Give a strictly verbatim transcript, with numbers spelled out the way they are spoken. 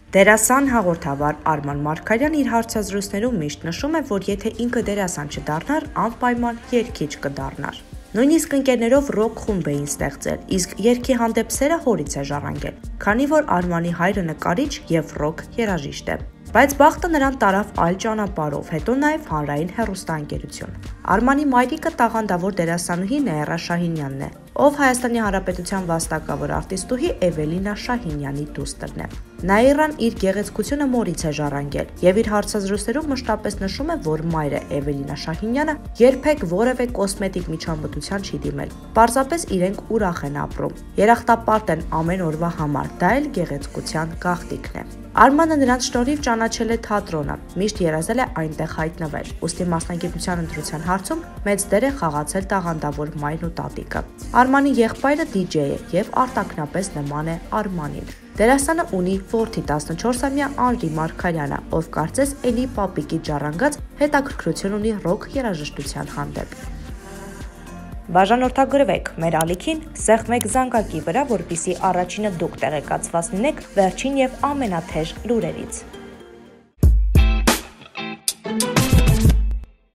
Դերասան հաղորդավար Արման Մարգարյան իր հարցազրույցներում միշտ նշում է, որ եթե ինքը դերասան չդառնար, անպայման երգիչ կդառնար։ Նույնիսկ ընկերներով ռոք խումբ էին ստեղծել, իսկ երգի հանդեպ սերը հորից է ժառանգել, քանի որ Արմանի հայրը նկարիչ եւ ռոք երաժիշտ է։ Բայց բախտը նրան տարավ այլ ճանապարհով, հետո նաև հանրային հեռուստաընկերություն։ Արմանի մայրիկը տաղանդավոր դերասանուհի Նաիրա Շահինյանն է, ով Հայաստանի Հանրապետության վաստակավոր արտիստուհի Էվելինա Շահինյանի դուստրն է։ Նաիրան իր գեղեցկությունը մորից է ժառանգել եւ իր հարցազրույցներում մշտապես նշում է, որ մայրը Էվելինա Շահինյանը երբեք որևէ կոսմետիկ միջամտության չի դիմել։ Պարզապես իրենք ուրախ են ապրում։ Երախտապարտ են ամեն օրվա համար, դա էլ գեղեցկության գաղտնիքն է։ Արմանը նրանց շնորհիվ ճանաչել է թատրոնը, միշտ երազել է այնտեղ հայտնվել, ուստի մասնագիտության ընտրության հարցում մեծ դեր է խաղացել տաղանդավոր մայրն ու տատիկը։ Արմանի եղբայրը դիջեյ է եւ արտաքնապես նման է Արմանին։ Դերասանը ունի որդի տասնչորսամյա Արման Մարգարյանը, ով կարծես էլի պապիկի ժառանգած հետաքրքրություն ունի ռոք երաժշտության հանդեպ։ Բաժանորդագրվեք մեր ալիքին, սեղմեք զանգակի վրա, որպեսզի առաջինը դուք տեղեկացված լինեք վերջին եւ ամենաթեժ լուրերից։